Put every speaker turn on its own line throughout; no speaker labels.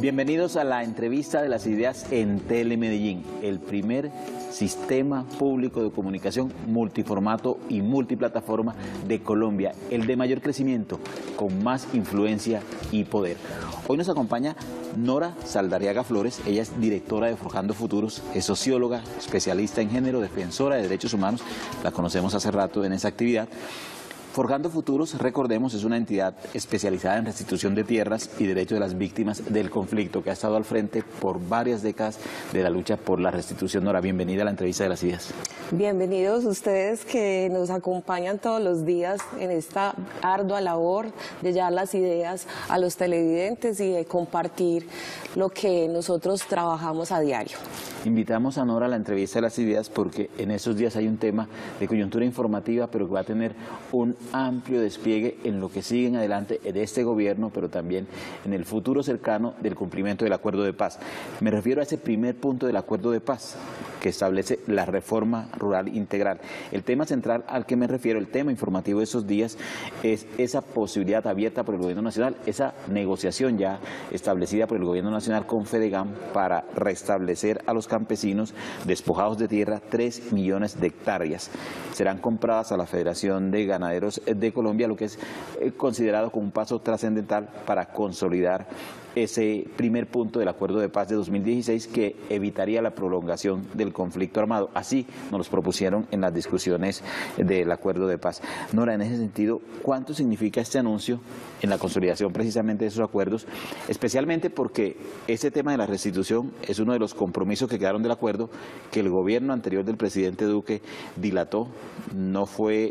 Bienvenidos a la entrevista de las ideas en Telemedellín, el primer sistema público de comunicación multiformato y multiplataforma de Colombia, el de mayor crecimiento, con más influencia y poder. Hoy nos acompaña Nora Saldarriaga Flores. Ella es directora de Forjando Futuros, es socióloga, especialista en género, defensora de derechos humanos. La conocemos hace rato en esa actividad. Forjando Futuros, recordemos, es una entidad especializada en restitución de tierras y derechos de las víctimas del conflicto, que ha estado al frente por varias décadas de la lucha por la restitución. Nora, bienvenida a la entrevista de las ideas.
Bienvenidos ustedes que nos acompañan todos los días en esta ardua labor de llevar las ideas a los televidentes y de compartir lo que nosotros trabajamos a diario.
Invitamos a Nora a la entrevista de las ideas porque en esos días hay un tema de coyuntura informativa, pero que va a tener un amplio despliegue en lo que sigue en adelante de este gobierno, pero también en el futuro cercano del cumplimiento del acuerdo de paz. Me refiero a ese primer punto del acuerdo de paz que establece la reforma rural integral. El tema central al que me refiero, el tema informativo de esos días, es esa posibilidad abierta por el gobierno nacional, esa negociación ya establecida por el gobierno nacional con Fedegam para restablecer a los campesinos despojados de tierra 3 millones de hectáreas. Serán compradas a la Federación de Ganaderos de Colombia, lo que es considerado como un paso trascendental para consolidar ese primer punto del acuerdo de paz de 2016 que evitaría la prolongación del conflicto armado. Así nos los propusieron en las discusiones del acuerdo de paz. Nora, en ese sentido, ¿cuánto significa este anuncio en la consolidación precisamente de esos acuerdos? Especialmente porque ese tema de la restitución es uno de los compromisos que quedaron del acuerdo que el gobierno anterior del presidente Duque dilató, no fue,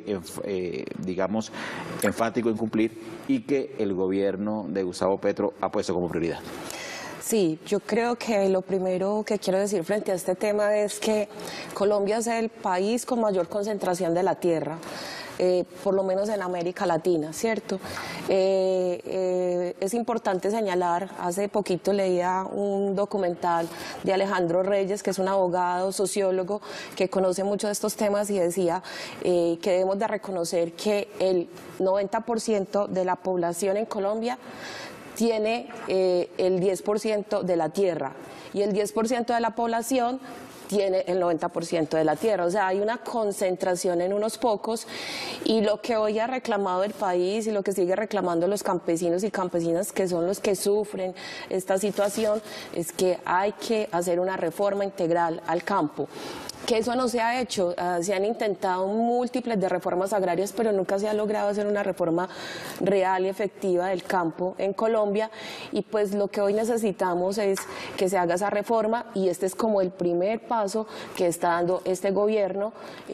digamos, enfático en cumplir, y que el gobierno de Gustavo Petro ha puesto como prioridad.
Sí, yo creo que lo primero que quiero decir frente a este tema es que Colombia es el país con mayor concentración de la tierra, por lo menos en América Latina, ¿cierto? Es importante señalar, hace poquito leía un documental de Alejandro Reyes, que es un abogado, sociólogo, que conoce mucho de estos temas, y decía que debemos de reconocer que el 90% de la población en Colombia tiene el 10% de la tierra, y el 10% de la población tiene el 90% de la tierra. O sea, hay una concentración en unos pocos, y lo que hoy ha reclamado el país y lo que sigue reclamando los campesinos y campesinas, que son los que sufren esta situación, es que hay que hacer una reforma integral al campo. Que eso no se ha hecho, se han intentado múltiples de reformas agrarias, pero nunca se ha logrado hacer una reforma real y efectiva del campo en Colombia, y pues lo que hoy necesitamos es que se haga esa reforma, y este es como el primer paso que está dando este gobierno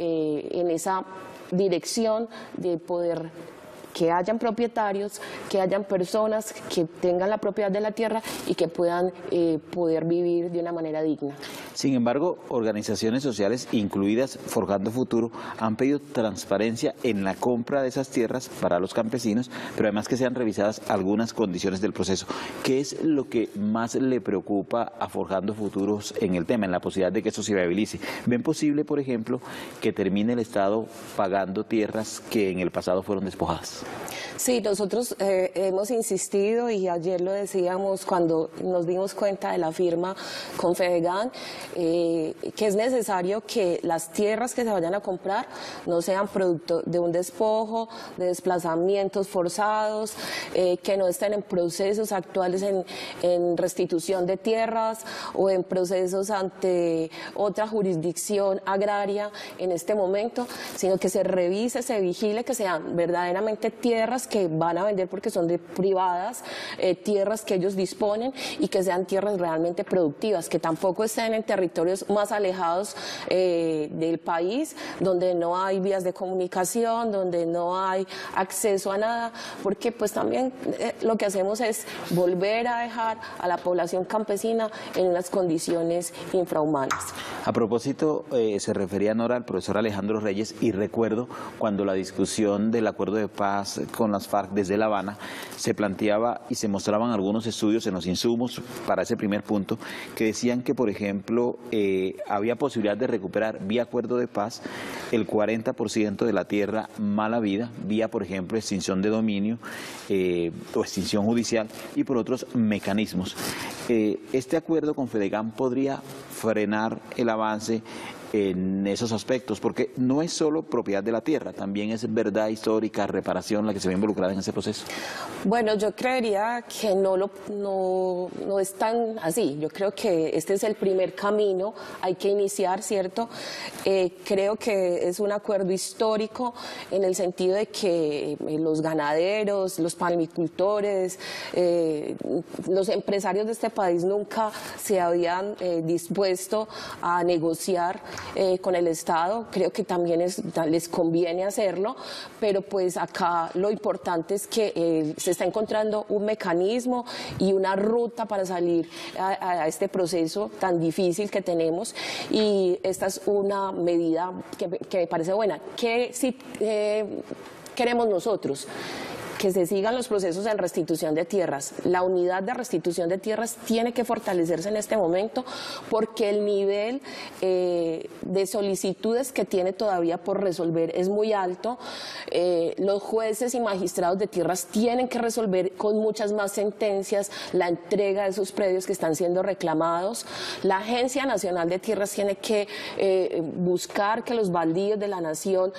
en esa dirección de poder que hayan propietarios, que hayan personas que tengan la propiedad de la tierra y que puedan poder vivir de una manera digna.
Sin embargo, organizaciones sociales, incluidas Forjando Futuro, han pedido transparencia en la compra de esas tierras para los campesinos, pero además que sean revisadas algunas condiciones del proceso. ¿Qué es lo que más le preocupa a Forjando Futuros en el tema, en la posibilidad de que eso se viabilice? ¿Ven posible, por ejemplo, que termine el Estado pagando tierras que en el pasado fueron despojadas?
Sí, nosotros hemos insistido, y ayer lo decíamos cuando nos dimos cuenta de la firma con Fedegam, que es necesario que las tierras que se vayan a comprar no sean producto de un despojo, de desplazamientos forzados, que no estén en procesos actuales en restitución de tierras o en procesos ante otra jurisdicción agraria en este momento, sino que se revise, se vigile que sean verdaderamente tierras que van a vender porque son de privadas, tierras que ellos disponen, y que sean tierras realmente productivas, que tampoco estén en territorios más alejados del país, donde no hay vías de comunicación, donde no hay acceso a nada, porque pues también lo que hacemos es volver a dejar a la población campesina en unas condiciones infrahumanas.
A propósito, se refería Nora al profesor Alejandro Reyes, y recuerdo cuando la discusión del acuerdo de paz con las FARC desde La Habana se planteaba y se mostraban algunos estudios en los insumos para ese primer punto que decían que, por ejemplo, había posibilidad de recuperar vía acuerdo de paz el 40% de la tierra mala vida, vía, por ejemplo, extinción de dominio o extinción judicial, y por otros mecanismos. ¿este acuerdo con Fedegan podría frenar el avance en esos aspectos? Porque no es solo propiedad de la tierra, también es verdad histórica, reparación la que se ve involucrada en ese proceso.
Bueno, yo creería que no es tan así. Yo creo que este es el primer camino, hay que iniciar, ¿cierto? Creo que es un acuerdo histórico en el sentido de que los ganaderos, los palmicultores, los empresarios de este país nunca se habían dispuesto a negociar con el Estado. Creo que también les conviene hacerlo, pero pues acá lo importante es que se está encontrando un mecanismo y una ruta para salir a este proceso tan difícil que tenemos, y esta es una medida que me parece buena. ¿Qué sí queremos nosotros? Que se sigan los procesos en restitución de tierras. La unidad de restitución de tierras tiene que fortalecerse en este momento, porque el nivel de solicitudes que tiene todavía por resolver es muy alto. Los jueces y magistrados de tierras tienen que resolver con muchas más sentencias la entrega de esos predios que están siendo reclamados. La Agencia Nacional de Tierras tiene que buscar que los baldíos de la nación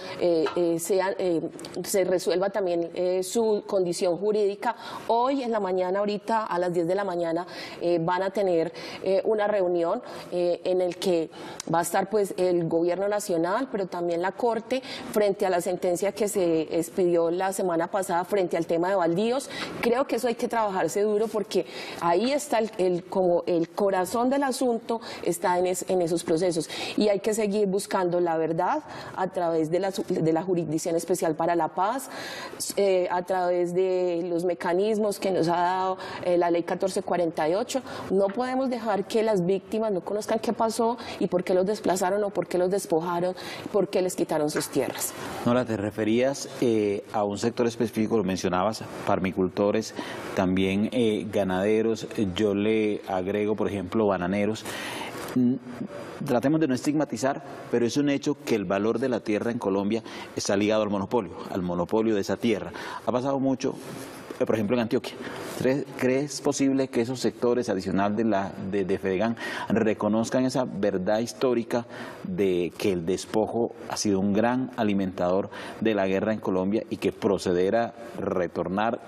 se resuelva también su condición jurídica. Hoy en la mañana, ahorita a las 10 de la mañana, van a tener una reunión en el que va a estar pues el gobierno nacional, pero también la Corte, frente a la sentencia que se expidió la semana pasada frente al tema de baldíos. Creo que eso hay que trabajarse duro, porque ahí está como el corazón del asunto, está en esos procesos, y hay que seguir buscando la verdad a través de la Jurisdicción Especial para la Paz, a través de los mecanismos que nos ha dado la Ley 1448. No podemos dejar que las víctimas no conozcan qué pasó y por qué los desplazaron o por qué los despojaron, por qué les quitaron sus tierras.
Nora, te referías a un sector específico, lo mencionabas, parmicultores, también ganaderos, yo le agrego, por ejemplo, bananeros. Tratemos de no estigmatizar, pero es un hecho que el valor de la tierra en Colombia está ligado al monopolio de esa tierra. Ha pasado mucho, por ejemplo, en Antioquia. ¿Crees posible que esos sectores adicionales de Fedegan reconozcan esa verdad histórica de que el despojo ha sido un gran alimentador de la guerra en Colombia, y que proceder a retornar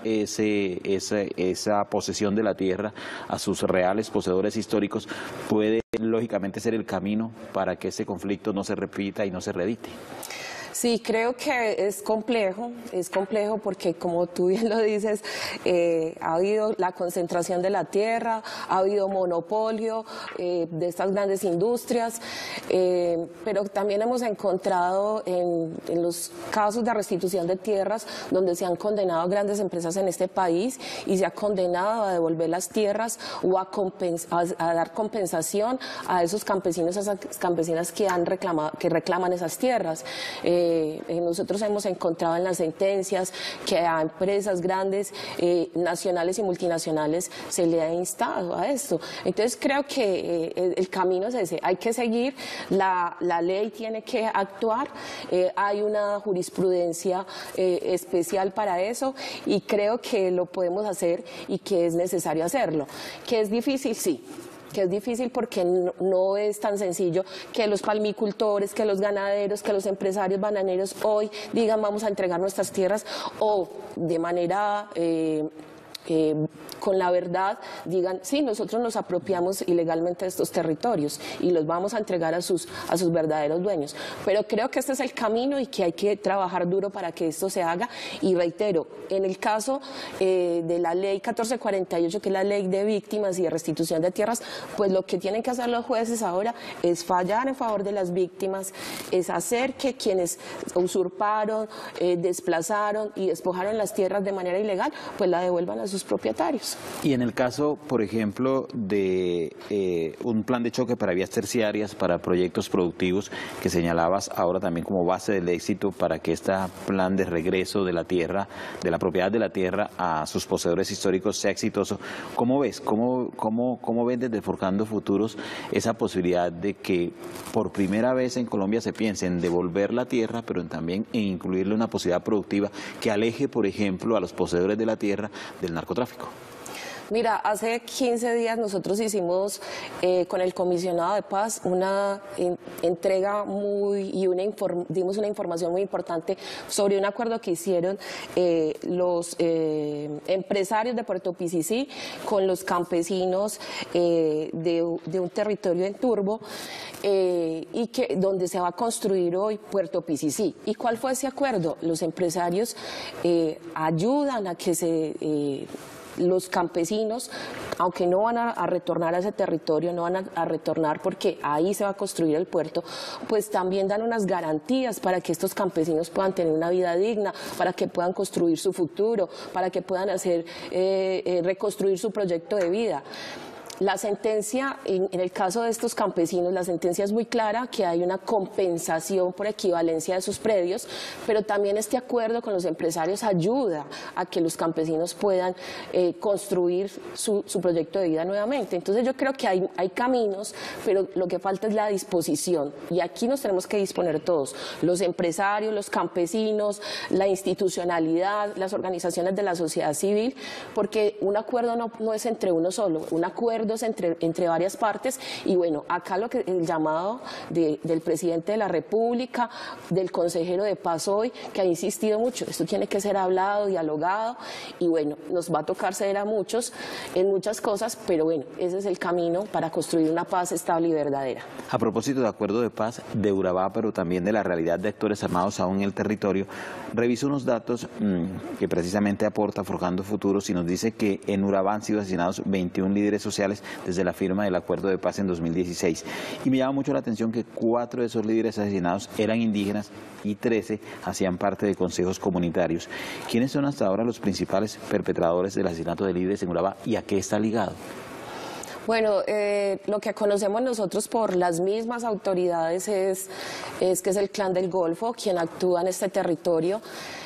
esa posesión de la tierra a sus reales poseedores históricos puede lógicamente ser el camino para que ese conflicto no se repita y no se reedite?
Sí, creo que es complejo porque, como tú bien lo dices, ha habido la concentración de la tierra, ha habido monopolio de estas grandes industrias, pero también hemos encontrado en los casos de restitución de tierras donde se han condenado grandes empresas en este país y se ha condenado a devolver las tierras o a dar compensación a esos campesinos, a esas campesinas que reclaman esas tierras. Nosotros hemos encontrado en las sentencias que a empresas grandes, nacionales y multinacionales, se le ha instado a esto. Entonces creo que el camino es ese, hay que seguir, la ley tiene que actuar, hay una jurisprudencia especial para eso, y creo que lo podemos hacer y que es necesario hacerlo. ¿Que es difícil? Sí. Que es difícil porque no es tan sencillo que los palmicultores, que los ganaderos, que los empresarios bananeros hoy digan vamos a entregar nuestras tierras, o de manera con la verdad digan sí, nosotros nos apropiamos ilegalmente de estos territorios y los vamos a entregar a sus verdaderos dueños. Pero creo que este es el camino y que hay que trabajar duro para que esto se haga. Y reitero, en el caso de la ley 1448, que es la ley de víctimas y de restitución de tierras, pues lo que tienen que hacer los jueces ahora es fallar en favor de las víctimas, es hacer que quienes usurparon, desplazaron y despojaron las tierras de manera ilegal, pues la devuelvan a sus propietarios.
Y en el caso, por ejemplo, de un plan de choque para vías terciarias, para proyectos productivos que señalabas ahora también como base del éxito para que este plan de regreso de la tierra, de la propiedad de la tierra a sus poseedores históricos sea exitoso, ¿cómo ves? ¿Cómo ven desde Forjando Futuros esa posibilidad de que por primera vez en Colombia se piense en devolver la tierra, pero también en incluirle una posibilidad productiva que aleje, por ejemplo, a los poseedores de la tierra del narcotráfico?
Mira, hace 15 días nosotros hicimos con el comisionado de paz una entrega dimos una información muy importante sobre un acuerdo que hicieron los empresarios de Puerto Picicí con los campesinos de un territorio en Turbo y donde se va a construir hoy Puerto Picicí. ¿Y cuál fue ese acuerdo? Los empresarios ayudan a que los campesinos, aunque no van a retornar a ese territorio, no van a retornar porque ahí se va a construir el puerto, pues también dan unas garantías para que estos campesinos puedan tener una vida digna, para que puedan construir su futuro, para que puedan reconstruir su proyecto de vida. La sentencia, en el caso de estos campesinos, la sentencia es muy clara, que hay una compensación por equivalencia de sus predios, pero también este acuerdo con los empresarios ayuda a que los campesinos puedan construir su proyecto de vida nuevamente. Entonces yo creo que hay caminos, pero lo que falta es la disposición, y aquí nos tenemos que disponer todos, los empresarios, los campesinos, la institucionalidad, las organizaciones de la sociedad civil, porque un acuerdo no es entre uno solo, un acuerdo entre varias partes. Y bueno, acá el llamado del presidente de la República, del consejero de paz hoy, que ha insistido mucho, esto tiene que ser hablado, dialogado, y bueno, nos va a tocar ceder a muchos en muchas cosas, pero bueno, ese es el camino para construir una paz estable y verdadera.
A propósito de acuerdo de paz de Urabá, pero también de la realidad de actores armados aún en el territorio, reviso unos datos que precisamente aporta Forjando Futuros y nos dice que en Urabá han sido asesinados 21 líderes sociales desde la firma del acuerdo de paz en 2016. Y me llama mucho la atención que 4 de esos líderes asesinados eran indígenas y 13 hacían parte de consejos comunitarios. ¿Quiénes son hasta ahora los principales perpetradores del asesinato de líderes en Urabá y a qué está ligado?
Bueno, lo que conocemos nosotros por las mismas autoridades es que es el Clan del Golfo quien actúa en este territorio.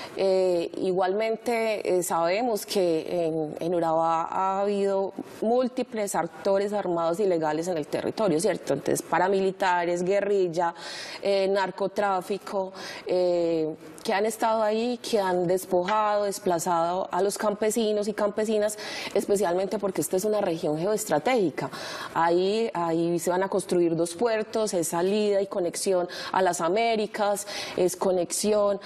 Igualmente sabemos que en Urabá ha habido múltiples actores armados ilegales en el territorio, ¿cierto? Entonces, paramilitares, guerrilla, narcotráfico, que han estado ahí, que han despojado, desplazado a los campesinos y campesinas, especialmente porque esta es una región geoestratégica. Ahí se van a construir 2 puertos, es salida y conexión a las Américas, es conexión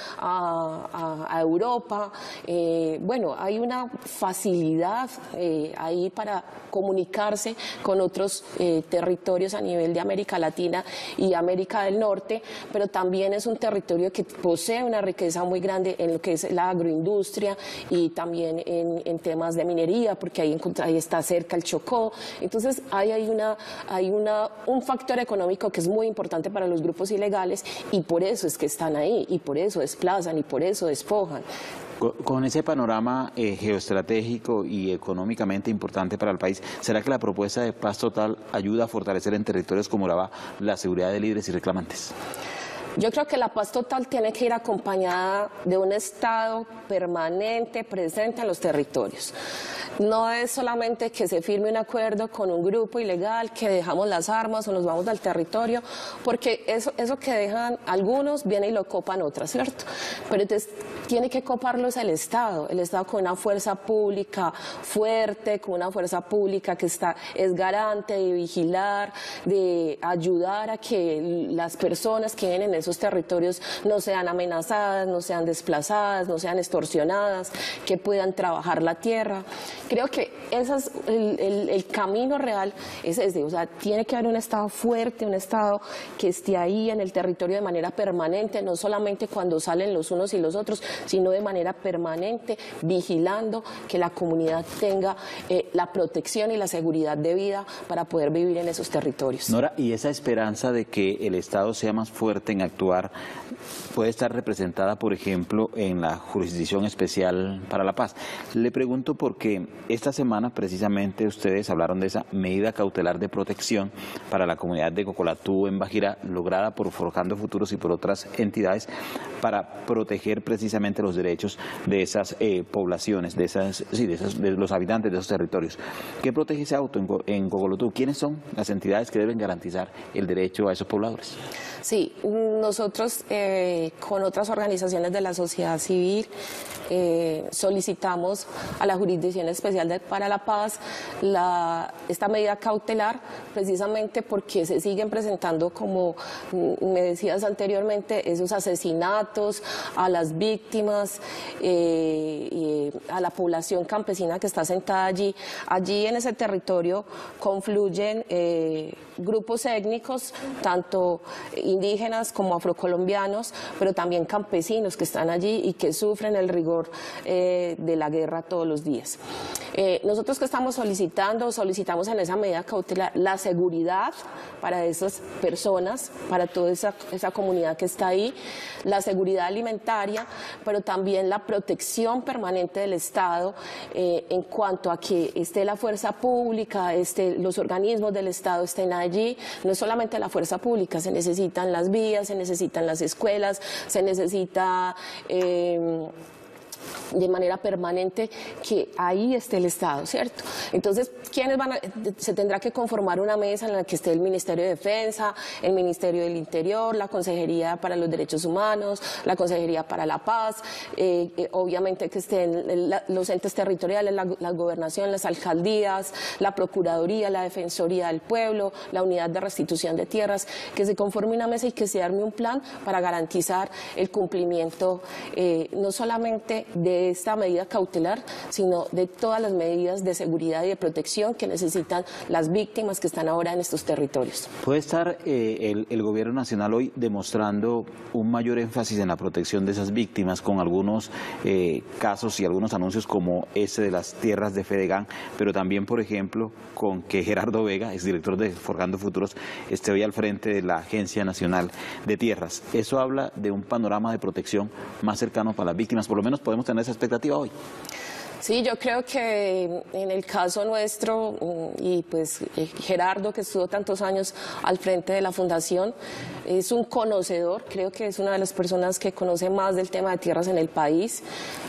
a Europa. Bueno, hay una facilidad ahí para comunicarse con otros territorios a nivel de América Latina y América del Norte, pero también es un territorio que posee una riqueza muy grande en lo que es la agroindustria y también en temas de minería, porque ahí está cerca el Chocó. Entonces hay un factor económico que es muy importante para los grupos ilegales, y por eso es que están ahí, y por eso desplazan, y por eso despojan.
Con ese panorama geoestratégico y económicamente importante para el país, ¿será que la propuesta de paz total ayuda a fortalecer en territorios como Urabá la seguridad de líderes y reclamantes?
Yo creo que la paz total tiene que ir acompañada de un Estado permanente, presente en los territorios. No es solamente que se firme un acuerdo con un grupo ilegal, que dejamos las armas o nos vamos del territorio, porque eso que dejan algunos viene y lo copan otras, ¿cierto? Pero entonces tiene que coparlos el Estado con una fuerza pública fuerte, con una fuerza pública que es garante de vigilar, de ayudar a que las personas que viven en esos territorios no sean amenazadas, no sean desplazadas, no sean extorsionadas, que puedan trabajar la tierra. Creo que ese es el camino real, es ese, o sea, tiene que haber un Estado fuerte, un Estado que esté ahí en el territorio de manera permanente, no solamente cuando salen los unos y los otros, sino de manera permanente, vigilando que la comunidad tenga la protección y la seguridad de vida para poder vivir en esos territorios.
Nora, y esa esperanza de que el Estado sea más fuerte en actuar puede estar representada, por ejemplo, en la Jurisdicción Especial para la Paz. Le pregunto porque esta semana precisamente ustedes hablaron de esa medida cautelar de protección para la comunidad de Cocolatú en Bajirá, lograda por Forjando Futuros y por otras entidades, para proteger precisamente los derechos de esas poblaciones, de los habitantes de esos territorios. ¿Qué protege ese auto en Cocolatú? ¿Quiénes son las entidades que deben garantizar el derecho a esos pobladores?
Sí, nosotros con otras organizaciones de la sociedad civil solicitamos a la Jurisdicción Especial Especial para la Paz esta medida cautelar, precisamente porque se siguen presentando, como me decías anteriormente, esos asesinatos a las víctimas, a la población campesina que está sentada allí. Allí en ese territorio confluyen grupos étnicos, tanto indígenas como afrocolombianos, pero también campesinos que están allí y que sufren el rigor de la guerra todos los días. Nosotros que estamos solicitamos en esa medida cautelar la seguridad para esas personas, para toda esa comunidad que está ahí, la seguridad alimentaria, pero también la protección permanente del Estado en cuanto a que esté la fuerza pública, los organismos del Estado estén allí. No es solamente la fuerza pública, se necesitan las vías, se necesitan las escuelas, se necesita de manera permanente que ahí esté el Estado, ¿cierto? Entonces, se tendrá que conformar una mesa en la que esté el Ministerio de Defensa, el Ministerio del Interior, la Consejería para los Derechos Humanos, la Consejería para la Paz, obviamente que estén los entes territoriales, la gobernación, las alcaldías, la Procuraduría, la Defensoría del Pueblo, la Unidad de Restitución de Tierras, que se conforme una mesa y que se arme un plan para garantizar el cumplimiento no solamente de esta medida cautelar, sino de todas las medidas de seguridad y de protección que necesitan las víctimas que están ahora en estos territorios.
¿Puede estar el gobierno nacional hoy demostrando un mayor énfasis en la protección de esas víctimas con algunos casos y algunos anuncios como ese de las tierras de Fedegan, pero también, por ejemplo, con que Gerardo Vega, exdirector de Forjando Futuros, esté hoy al frente de la Agencia Nacional de Tierras? Eso habla de un panorama de protección más cercano para las víctimas. Por lo menos podemos tener esa expectativa hoy.
Sí, yo creo que en el caso nuestro, y pues Gerardo, que estuvo tantos años al frente de la Fundación, es un conocedor, creo que es una de las personas que conoce más del tema de tierras en el país.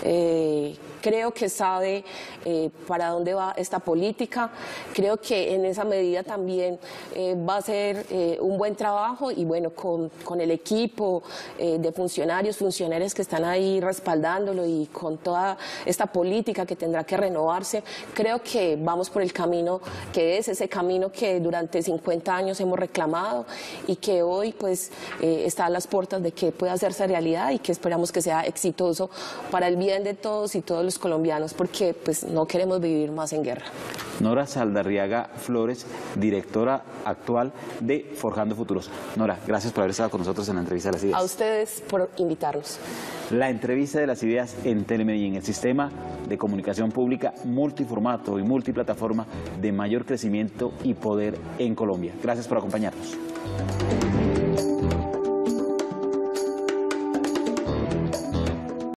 Creo que sabe para dónde va esta política. Creo que en esa medida también va a ser un buen trabajo y bueno, con el equipo de funcionarios que están ahí respaldándolo y con toda esta política que tendrá que renovarse, creo que vamos por el camino que es ese camino que durante 50 años hemos reclamado y que hoy pues está a las puertas de que pueda hacerse realidad y que esperamos que sea exitoso para el bien de todos y todos los colombianos, porque pues no queremos vivir más en guerra.
Nora Saldarriaga Flores, directora actual de Forjando Futuros. Nora, gracias por haber estado con nosotros en la entrevista de las ideas.
A ustedes por invitarnos.
La entrevista de las ideas en Telemedellín, el sistema de comunicación pública multiformato y multiplataforma de mayor crecimiento y poder en Colombia. Gracias por acompañarnos.